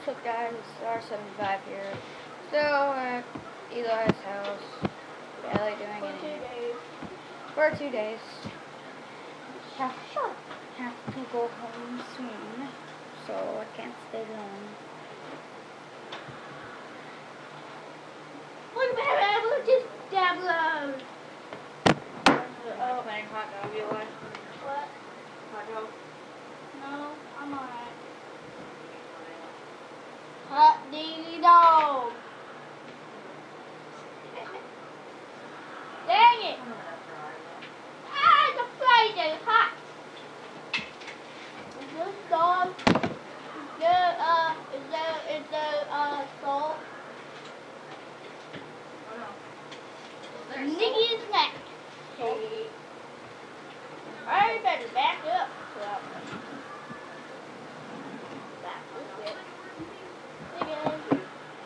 What's up, guys? It's R75 here. So, at Eli's house, barely doing anything. For 2 days. Have to go home soon, so I can't stay long. Look at that, look just download. Playing hot dog, Eli? What? Hot dog? No, I'm alright. Hot diggy dog. Dang it! Ah, the fries are hot. Is this dog? Is there salt? Niggy is next. Hey. I better back up. Back this way. Hey guys.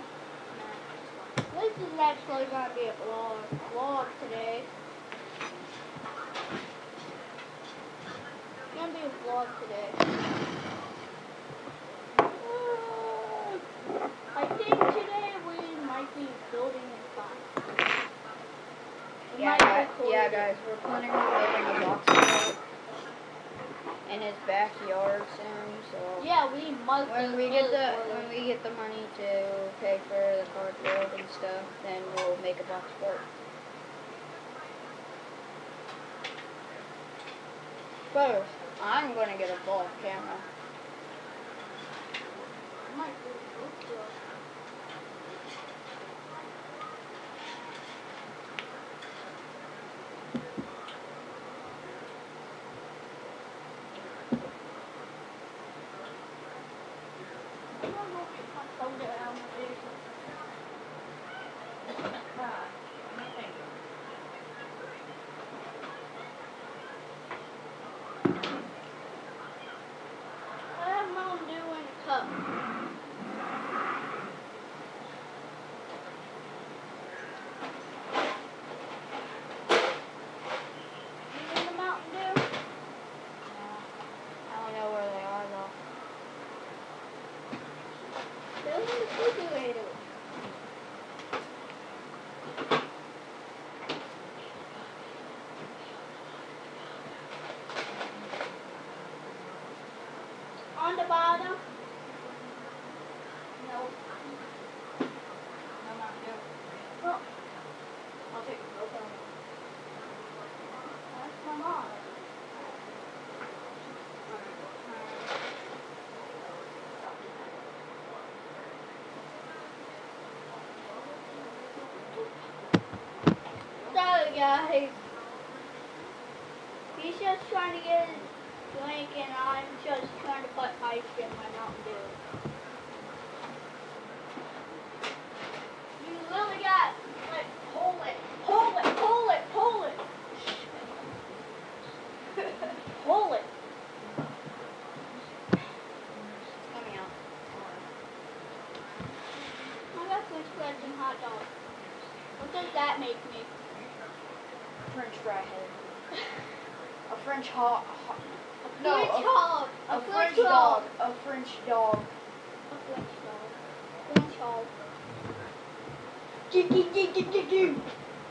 This is actually gonna be a vlog today. It's gonna be a vlog today. I think today we might be building a fire. Yeah, guys, we're planning on building a box fort in his backyard soon. So yeah, we must. when we get the money to pay for the cardboard and stuff, then we'll make a box fort. First, I'm gonna get a vlog camera. On the bottom? No. No, not you. Well, I'll take the both of them. that's my mom. Sorry guys. He's just trying to get his drink and I'm just trying to put ice in my Mountain Dew. You really got, like, hold it. Hold it. Hold it. It's coming out. I got French fries and hot dogs. What does that make me? French fry head. A French hot. No, French dog. A French dog. A French dog. A French dog. French dog. Goo.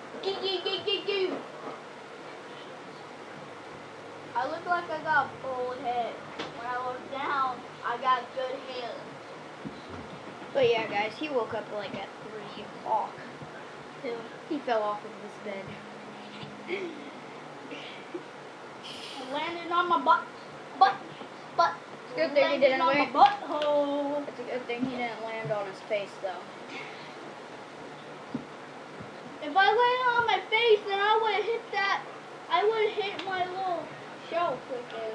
I look like I got a bald head. When I look down, I got good hair. But yeah, guys, he woke up like at 3 o'clock. He fell off of his bed. I landed on my butt. It's a good thing he didn't on land. my butthole. It's a good thing he didn't land on his face, though. If I landed on my face, then I would have hit that. I would have hit my little shelf right there.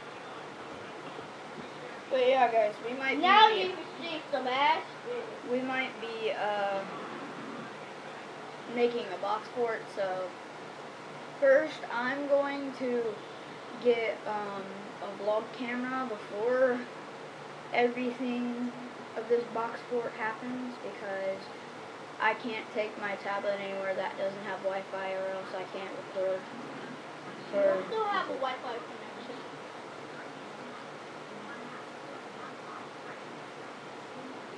But yeah, guys, we might Now be. you can see some ass. We might be making a box fort. So first, I'm going to get a vlog camera before everything of this box fort happens, because I can't take my tablet anywhere that doesn't have Wi-Fi, or else I can't record. You still have a Wi-Fi connection.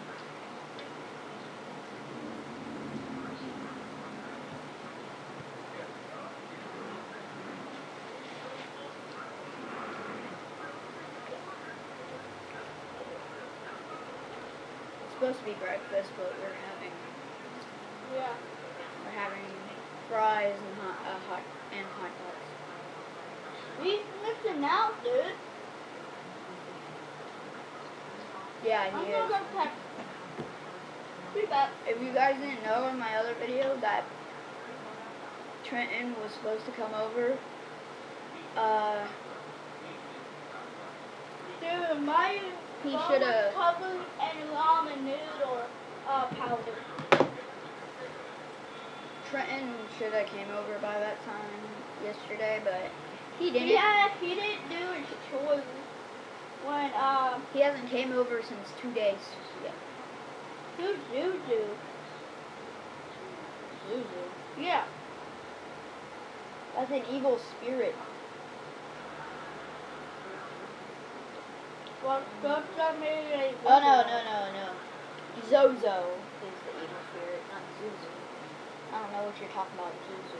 supposed to be breakfast, but Yeah. we're having fries and hot dogs. He's missing out, dude. Yeah, I'm he gonna is. go text. Be back. If you guys didn't know in my other video that Trenton was supposed to come over, Dude, my He phone shoulda- was covered in ramen noodle powder. Trenton should have came over by that time yesterday, but he didn't. Yeah, he didn't do his chores when He hasn't came over since 2 days yet. who's Zuzu? Zuzu. Yeah. That's an evil spirit. Well, go tell me. Oh no. Zozo is the evil spirit, not Zuzu. I don't know what you're talking about, Zuzu.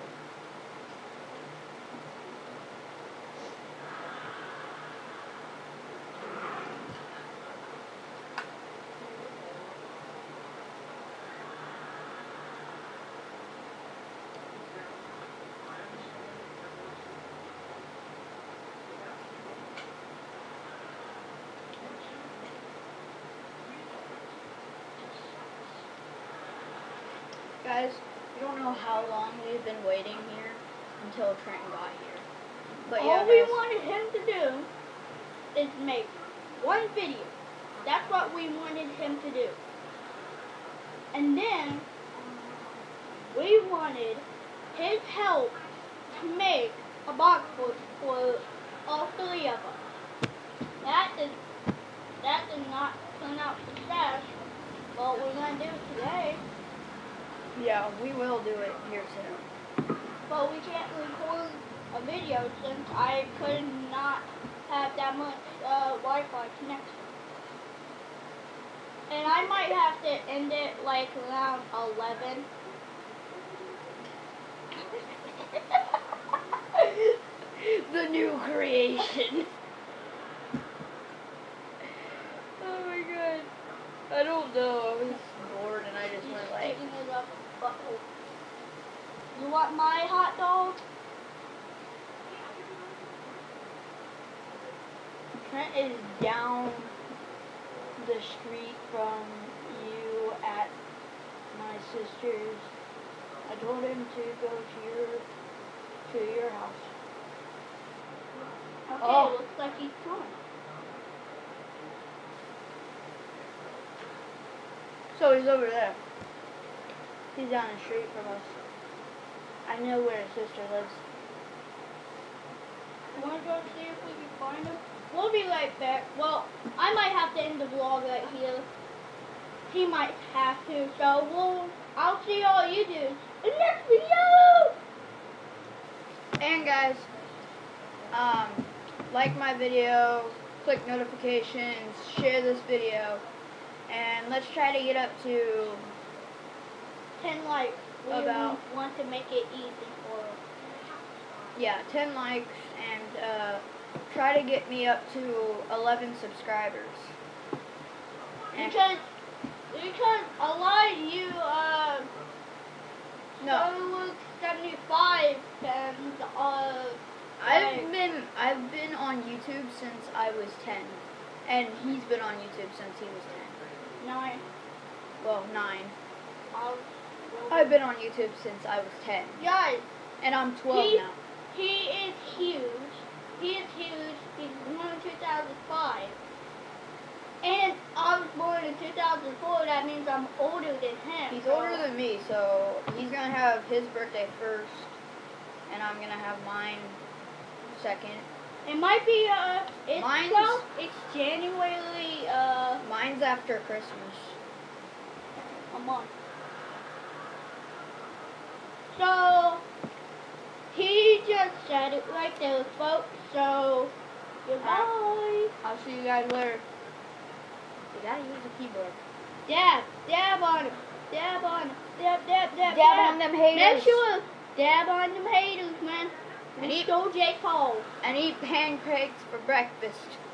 Guys, you don't know how long we've been waiting here until Trenton got here. But yeah, All we guys, wanted him to do is make one video. That's what we wanted him to do. And then we wanted his help to make a box for all three of us. That did not turn out success. But we're gonna do it today. yeah, we will do it here soon. But we can't record a video since I could not have that much Wi-Fi connection. And I might have to end it like around 11. The new creation. Oh my god. I don't know. I was bored and I just went like, Sticking it up butthole. You want my hot dog? Trent is down the street from you at my sister's. I told him to go to your house. Okay, Oh. looks like he's coming. So he's over there. He's down the street from us. I know where his sister lives. Wanna go see if we can find him? We'll be right back. Well, I might have to end the vlog right here. He might have to, so I'll see all you do in the next video! And guys, like my video, click notifications, share this video, and let's try to get up to 10 likes. We About- want to make it easy for 10 likes, and try to get me up to 11 subscribers. And because a lot of you no, so 75 and I've been on YouTube since I was 10, and he's been on YouTube since he was 10. 9. Well, 9. I've been on YouTube since I was 10, Guys, and I'm 12 now. he is huge. He is huge. He's born in 2005. And I was born in 2004. That means I'm older than him. He's so- older than me, so he's gonna have his birthday first, and I'm gonna have mine second. It might be Mine's- it's January Mine's after Christmas. a month. So he just said it right there, folks. So goodbye. I'll see you guys later. You gotta use the keyboard. Dab on him. Dab on him. Dab. Dab on them haters. Make sure dab on them haters, man. And We eat- stole J. Cole. And eat pancakes for breakfast.